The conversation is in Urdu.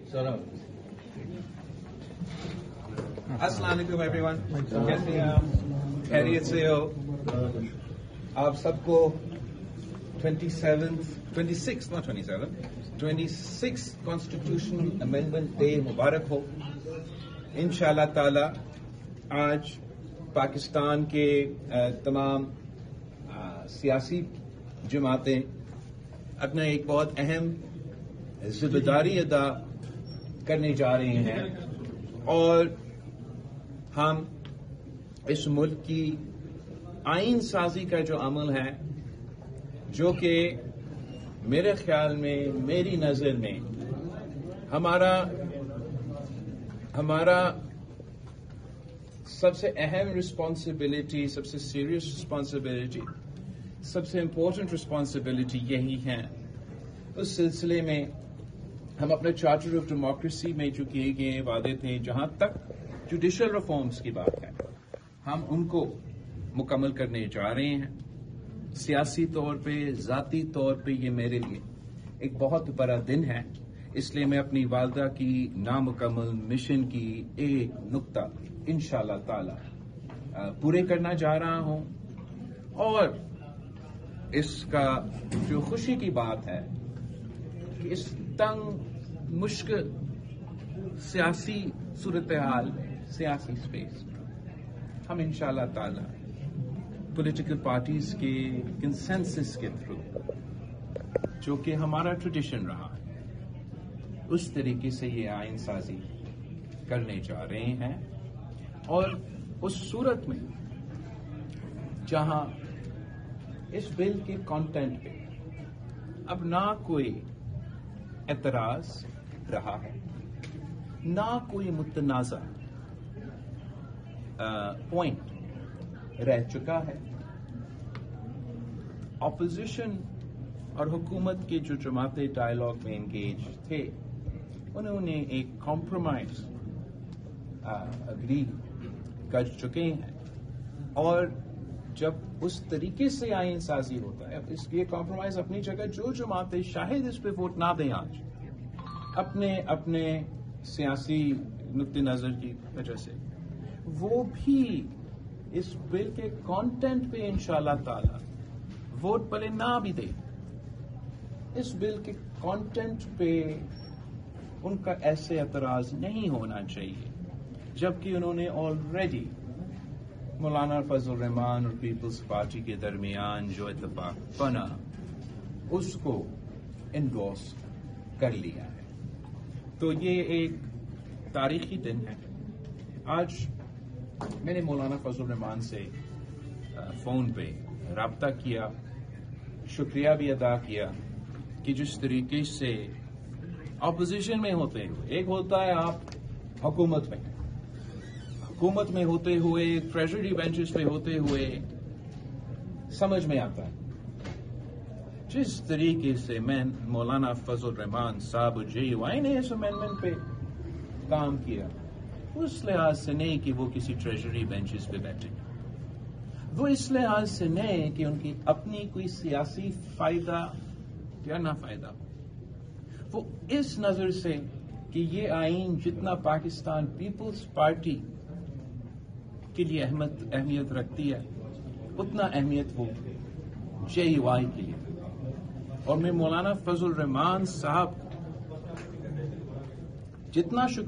السلام علیکم ایوری ون، کیسے ہیں آپ؟ خیریت سے ہو؟ آپ سب کو 26 کانسٹیٹیوشنل امینڈمنٹ ڈے مبارک ہو۔ انشاءاللہ تعالی آج پاکستان کے تمام سیاسی جماعتیں اپنا ایک بہت اہم ذمہ داری ادا کرنے جا رہے ہیں، اور ہم اس ملک کی آئین سازی کا جو عمل ہے، جو کہ میرے خیال میں، میری نظر میں ہمارا سب سے اہم رسپانسبلٹی، سب سے سیریس رسپانسبلٹی، سب سے امپورٹنٹ رسپانسبلٹی یہی ہے۔ اس سلسلے میں ہم اپنے چارٹر آف ڈیموکریسی میں جو کیے گئے وعدے تھے، جہاں تک جوڈیشل ریفارمز کی بات ہے، ہم ان کو مکمل کرنے جا رہے ہیں۔ سیاسی طور پہ، ذاتی طور پہ یہ میرے لیے ایک بہت بڑا دن ہے، اس لیے میں اپنی والدہ کی نامکمل مشن کی ایک نقطہ انشاءاللہ تعالی پورے کرنا جا رہا ہوں۔ اور اس کا جو خوشی کی بات ہے کہ اس تنگ مشکل سیاسی صورتحال میں، سیاسی اسپیس میں، ہم انشاءاللہ تعالی پولیٹیکل پارٹیز کے کنسنسس کے تھرو، جو کہ ہمارا ٹریڈیشن رہا ہے، اس طریقے سے یہ آئین سازی کرنے جا رہے ہیں۔ اور اس صورت میں جہاں اس بل کے کانٹینٹ پہ اب نہ کوئی اعتراض رہا ہے، نہ کوئی متنازع پوائنٹ رہ چکا ہے، اپوزیشن اور حکومت کے جو جماعتیں ڈائیلاگ میں انگیج تھے، انہوں نے ایک کمپرومائز اگری کر چکے ہیں۔ اور جب اس طریقے سے آئین سازی ہوتا ہے، اس لیے کمپرومائز اپنی جگہ، جو جماعتیں شاید اس پہ ووٹ نہ دیں آج، اپنے سیاسی نقطۂ نظر کی وجہ سے، وہ بھی اس بل کے کانٹینٹ پہ انشاءاللہ تعالی ووٹ پہلے نہ بھی دیں، اس بل کے کانٹینٹ پہ ان کا ایسے اعتراض نہیں ہونا چاہیے، جبکہ انہوں نے آلریڈی مولانا فضل الرحمان اور پیپلز پارٹی کے درمیان جو اتفاق بنا، اس کو انڈورس کر لیا ہے۔ تو یہ ایک تاریخی دن ہے۔ آج میں نے مولانا فضل الرحمان سے فون پہ رابطہ کیا، شکریہ بھی ادا کیا کہ جس طریقے سے اپوزیشن میں ہوتے ہوئے، ایک ہوتا ہے آپ حکومت میں ہوتے ہوئے، ٹریجری بینچز پہ ہوتے ہوئے سمجھ میں آتا ہے جس طریقے سے مولانا فضل الرحمان صاحب JUI نے اس امینڈمنٹ پہ کام کیا، اس لحاظ سے نہیں کہ وہ کسی ٹریجری بینچز پہ بیٹھے، وہ اس لحاظ سے نہیں کہ ان کی اپنی کوئی سیاسی فائدہ یا نہ فائدہ، وہ اس نظر سے کہ یہ آئین جتنا پاکستان پیپلز پارٹی کے لیے اہمیت رکھتی ہے، اتنا اہمیت وہ JUI کے لیے۔ اور میں مولانا فضل الرحمان صاحب جتنا